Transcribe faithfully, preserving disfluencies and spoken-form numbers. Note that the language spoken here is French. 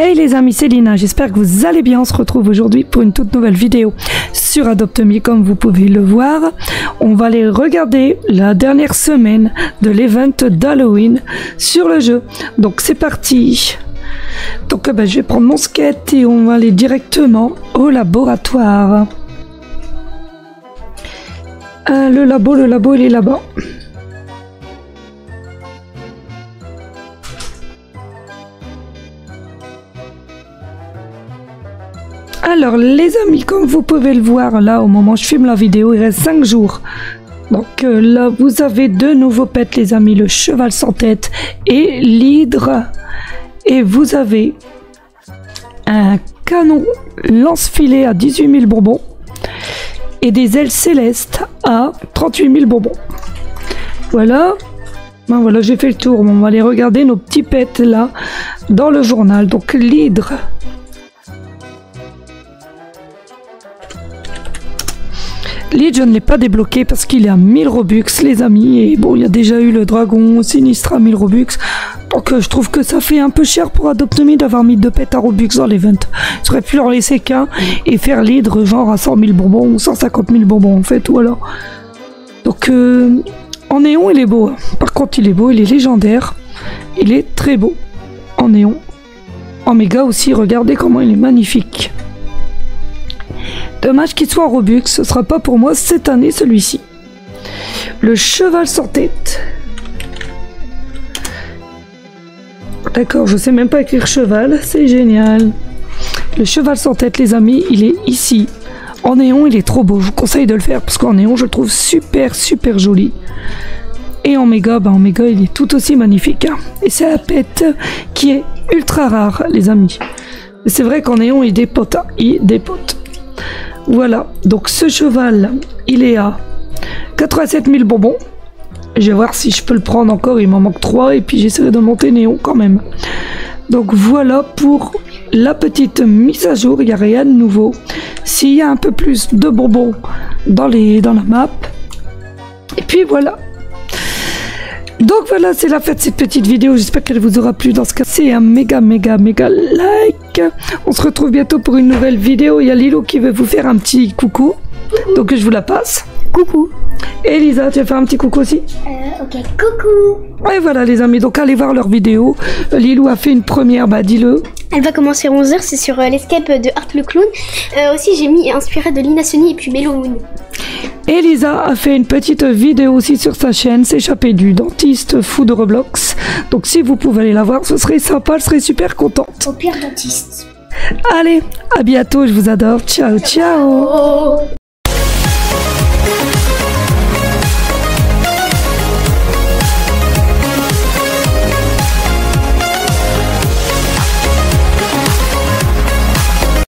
Hey les amis, c'est Lina, j'espère que vous allez bien. On se retrouve aujourd'hui pour une toute nouvelle vidéo sur Adopt Me. Comme vous pouvez le voir, on va aller regarder la dernière semaine de l'event d'Halloween sur le jeu. Donc c'est parti. Donc ben, je vais prendre mon skate et on va aller directement au laboratoire. Euh, le labo, le labo il est là-bas. Alors les amis, comme vous pouvez le voir là au moment où je filme la vidéo, il reste cinq jours. Donc euh, là vous avez deux nouveaux pets les amis, le cheval sans tête et l'hydre. Et vous avez un canon lance-filet à dix-huit mille bonbons et des ailes célestes à trente-huit mille bonbons. Voilà. Ben voilà, j'ai fait le tour. On va aller regarder nos petits pets là dans le journal. Donc l'hydre. L'hydre, je ne l'ai pas débloqué parce qu'il est à mille Robux, les amis. Et bon, il y a déjà eu le dragon sinistre à mille Robux. Donc, euh, je trouve que ça fait un peu cher pour Adopt Me d'avoir mis deux pets à Robux dans l'event. J'aurais pu leur laisser qu'un et faire l'hydre genre à cent mille bonbons ou cent cinquante mille bonbons en fait. Voilà. Donc, euh, en néon, il est beau. Hein. Par contre, il est beau, il est légendaire. Il est très beau. En néon. En méga aussi, regardez comment il est magnifique. Dommage qu'il soit en Robux, ce sera pas pour moi cette année celui-ci. Le cheval sans tête. D'accord, je sais même pas écrire cheval, c'est génial. Le cheval sans tête les amis, il est ici. En néon, il est trop beau, je vous conseille de le faire parce qu'en néon, je le trouve super super joli. Et en méga, bah en méga, il est tout aussi magnifique. Hein. Et c'est un pet qui est ultra rare les amis. C'est vrai qu'en néon, il dépote, hein. il dépote. Voilà, donc ce cheval, il est à quatre-vingt-sept mille bonbons. Je vais voir si je peux le prendre encore, il m'en manque trois et puis j'essaierai de monter néon quand même. Donc voilà pour la petite mise à jour, il n'y a rien de nouveau. S'il y a un peu plus de bonbons dans, les, dans la map. Et puis voilà. Donc voilà, c'est la fin de cette petite vidéo, j'espère qu'elle vous aura plu. Dans ce cas, c'est un méga méga méga like. On se retrouve bientôt pour une nouvelle vidéo. Il y a Lilo qui veut vous faire un petit coucou, donc je vous la passe. Coucou. Et Lisa, tu vas faire un petit coucou aussi? Euh, ok, coucou. Et voilà les amis, donc allez voir leur vidéo. Lilou a fait une première, bah dis-le. Elle va commencer à onze heures, c'est sur euh, l'escape de Art le Clown. Euh, aussi j'ai mis inspiré de Lina Sony et puis Mellow Moon. Et Lisa a fait une petite vidéo aussi sur sa chaîne, s'échapper du dentiste fou de Roblox. Donc si vous pouvez aller la voir, ce serait sympa, elle serait super contente. Au pire dentiste. Allez, à bientôt, je vous adore. Ciao, ciao. Oh.